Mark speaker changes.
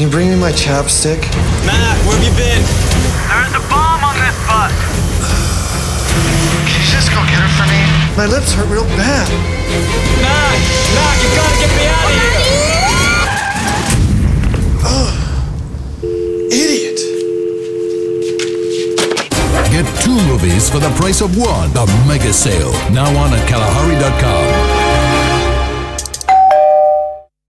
Speaker 1: you bring me my chapstick?
Speaker 2: Matt, where have you been?
Speaker 3: There's a bomb on this bus.
Speaker 1: Can you just go get her for me? My lips hurt real bad.
Speaker 2: Matt, you gotta get me out of here!
Speaker 1: Idiot!
Speaker 4: Get 2 movies for the price of 1. The mega sale. Now on at Kalahari.com.